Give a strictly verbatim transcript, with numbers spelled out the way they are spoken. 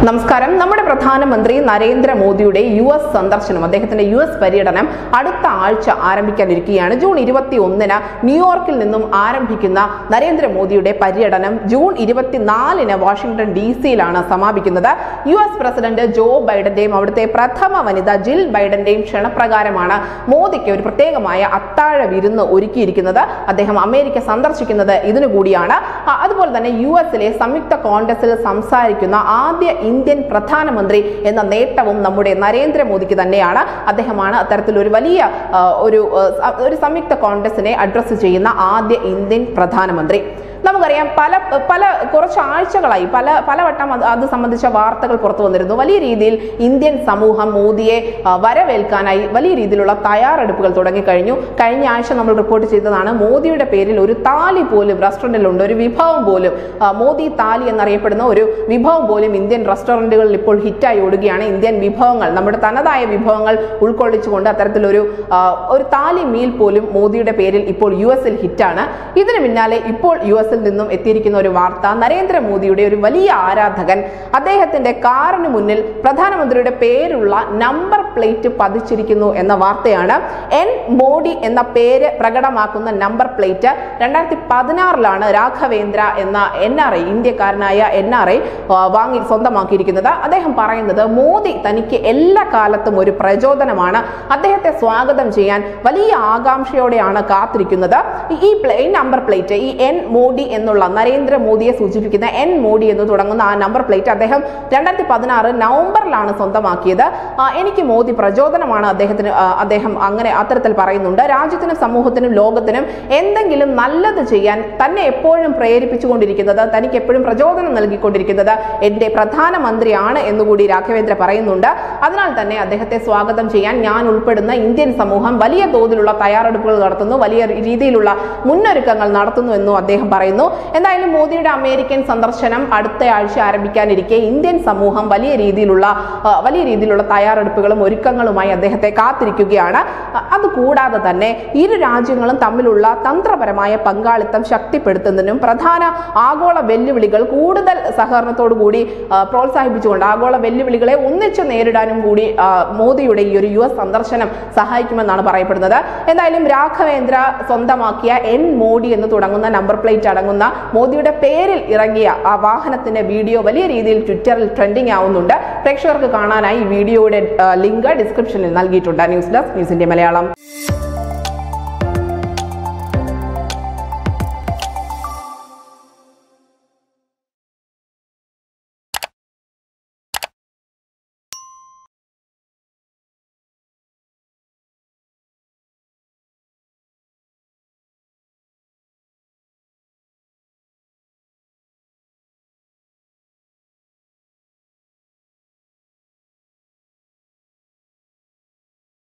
നമസ്കാരം. നമ്മുടെ പ്രധാനമന്ത്രി നരേന്ദ്രമോദിയുടെ യു എസ് സന്ദർശനം, അദ്ദേഹത്തിന്റെ യു എസ് പര്യടനം അടുത്ത ആഴ്ച ആരംഭിക്കാനിരിക്കുകയാണ്. ജൂൺ ഇരുപത്തി ഒന്നിന് ന്യൂയോർക്കിൽ നിന്നും ആരംഭിക്കുന്ന നരേന്ദ്രമോദിയുടെ പര്യടനം ജൂൺ ഇരുപത്തിനാലിന് വാഷിംഗ്ടൺ ഡി സിയിലാണ് സമാപിക്കുന്നത്. യു എസ് പ്രസിഡന്റ് ജോ ബൈഡന്റെയും അവിടുത്തെ പ്രഥമ വനിത ജിൽ ബൈഡന്റെയും ക്ഷണപ്രകാരമാണ് മോദിക്ക് ഒരു പ്രത്യേകമായ അത്താഴ വിരുന്ന് ഒരുക്കിയിരിക്കുന്നത്. അദ്ദേഹം അമേരിക്ക സന്ദർശിക്കുന്നത് ഇതിനു കൂടിയാണ്. അതുപോലെ തന്നെ യു എസിലെ സംയുക്ത കോൺഗ്രസിൽ സംസാരിക്കുന്ന ആദ്യ ഇന്ത്യൻ പ്രധാനമന്ത്രി എന്ന നേട്ടവും നമ്മുടെ നരേന്ദ്രമോദിക്ക് തന്നെയാണ്. അദ്ദേഹമാണ് അത്തരത്തിൽ ഒരു വലിയ ഒരു ഒരു സംയുക്ത കോൺഗ്രസിനെ അഡ്രസ് ചെയ്യുന്ന ആദ്യ ഇന്ത്യൻ പ്രധാനമന്ത്രി. നമുക്കറിയാം, പല പല കുറച്ച് ആഴ്ചകളായി പല പലവട്ടം അത് സംബന്ധിച്ച വാർത്തകൾ പുറത്തു വന്നിരുന്നു. വലിയ രീതിയിൽ ഇന്ത്യൻ സമൂഹം മോദിയെ വരവേൽക്കാനായി വലിയ രീതിയിലുള്ള തയ്യാറെടുപ്പുകൾ തുടങ്ങിക്കഴിഞ്ഞു. കഴിഞ്ഞ ആഴ്ച നമ്മൾ റിപ്പോർട്ട് ചെയ്തതാണ്, മോദിയുടെ പേരിൽ ഒരു താലി പോലും റെസ്റ്റോറൻറ്റിലുണ്ട്, ഒരു വിഭവം പോലും, മോദി താലി എന്നറിയപ്പെടുന്ന ഒരു വിഭവം പോലും ഇന്ത്യൻ റെസ്റ്റോറൻറ്റുകളിൽ ഇപ്പോൾ ഹിറ്റായി ഓടുകയാണ്. ഇന്ത്യൻ വിഭവങ്ങൾ, നമ്മുടെ തനതായ വിഭവങ്ങൾ ഉൾക്കൊള്ളിച്ചുകൊണ്ട് അത്തരത്തിലൊരു ഒരു താലി മീൽ പോലും മോദിയുടെ പേരിൽ ഇപ്പോൾ യു എസിൽ ഹിറ്റാണ്. ഇതിന് പിന്നാലെ ഇപ്പോൾ യു എസ് നിന്നും എത്തിയിരിക്കുന്ന ഒരു വാർത്ത, നരേന്ദ്രമോദിയുടെ ഒരു വലിയ ആരാധകൻ അദ്ദേഹത്തിന്റെ കാറിന് മുന്നിൽ പ്രധാനമന്ത്രിയുടെ പേരുള്ള നമ്പർ പ്ലേറ്റ് പതിച്ചിരിക്കുന്നു എന്ന വാർത്തയാണ്. എൻ മോഡി എന്ന പേര് പ്രകടമാക്കുന്ന നമ്പർ പ്ലേറ്റ് രണ്ടായിരത്തി പതിനാറിലാണ് രാഘവേന്ദ്ര എന്ന എൻ ആർ ഐ ഇന്ത്യക്കാരനായ എൻ ആർ ഐ വാങ്ങി സ്വന്തമാക്കിയിരിക്കുന്നത്. അദ്ദേഹം പറയുന്നത്, മോദി തനിക്ക് എല്ലാ കാലത്തും ഒരു പ്രചോദനമാണ്, അദ്ദേഹത്തെ സ്വാഗതം ചെയ്യാൻ വലിയ ആകാംക്ഷയോടെയാണ് കാത്തിരിക്കുന്നത്. ഈ നമ്പർ പ്ലേറ്റ്, ഈ എൻ മോഡി എന്നുള്ള നരേന്ദ്രമോദിയെ സൂചിപ്പിക്കുന്ന എൻ മോഡി എന്ന് തുടങ്ങുന്ന ആ നമ്പർ പ്ലേറ്റ് അദ്ദേഹം രണ്ടായിരത്തി പതിനാറ് നവംബറിലാണ് സ്വന്തമാക്കിയത്. എനിക്ക് മോദി പ്രചോദനമാണ് അദ്ദേഹത്തിന്, അദ്ദേഹം അങ്ങനെ അത്തരത്തിൽ പറയുന്നുണ്ട്. രാജ്യത്തിനും സമൂഹത്തിനും ലോകത്തിനും എന്തെങ്കിലും നല്ലത് ചെയ്യാൻ തന്നെ എപ്പോഴും പ്രേരിപ്പിച്ചുകൊണ്ടിരിക്കുന്നത്, തനിക്ക് എപ്പോഴും പ്രചോദനം നൽകിക്കൊണ്ടിരിക്കുന്നത് എന്റെ പ്രധാനമന്ത്രിയാണ് എന്നുകൂടി രാഘവേന്ദ്ര പറയുന്നുണ്ട്. അതിനാൽ തന്നെ അദ്ദേഹത്തെ സ്വാഗതം ചെയ്യാൻ ഞാൻ ഉൾപ്പെടുന്ന ഇന്ത്യൻ സമൂഹം വലിയ തോതിലുള്ള തയ്യാറെടുപ്പുകൾ നടത്തുന്നു, വലിയ രീതിയിലുള്ള മുന്നൊരുക്കങ്ങൾ നടത്തുന്നു എന്നും അദ്ദേഹം പറയുന്നു. എന്തായാലും മോദിയുടെ അമേരിക്കൻ സന്ദർശനം അടുത്ത ആഴ്ച ആരംഭിക്കാനിരിക്കെ ഇന്ത്യൻ സമൂഹം വലിയ രീതിയിലുള്ള വലിയ രീതിയിലുള്ള തയ്യാറെടുപ്പുകളും ഒരുക്കങ്ങളുമായി അദ്ദേഹത്തെ കാത്തിരിക്കുകയാണ്. അതുകൂടാതെ തന്നെ ഇരു രാജ്യങ്ങളും തമ്മിലുള്ള തന്ത്രപരമായ പങ്കാളിത്തം ശക്തിപ്പെടുത്തുന്നതിനും പ്രധാന ആഗോള വെല്ലുവിളികൾ കൂടുതൽ സഹകരണത്തോടു കൂടി പ്രോത്സാഹിപ്പിച്ചുകൊണ്ട് ആഗോള വെല്ലുവിളികളെ ഒന്നിച്ചു നേരിടാനും കൂടി മോദിയുടെ ഈ ഒരു യു എസ് സന്ദർശനം സഹായിക്കുമെന്നാണ് പറയപ്പെടുന്നത്. എന്തായാലും രാഘവേന്ദ്ര സ്വന്തമാക്കിയ എൻ മോഡി എന്ന് തുടങ്ങുന്ന നമ്പർ പ്ലേറ്റ് അടങ്ങുന്ന മോദിയുടെ പേരിൽ ഇറങ്ങിയ ആ വാഹനത്തിന്റെ വീഡിയോ വലിയ രീതിയിൽ ട്വിറ്ററിൽ ട്രെൻഡിങ് ആവുന്നുണ്ട്. പ്രേക്ഷകർക്ക് കാണാനായി വീഡിയോയുടെ ലിങ്ക് ഡിസ്ക്രിപ്ഷനിൽ നൽകിയിട്ടുണ്ട്. News desk, news India Malayalam.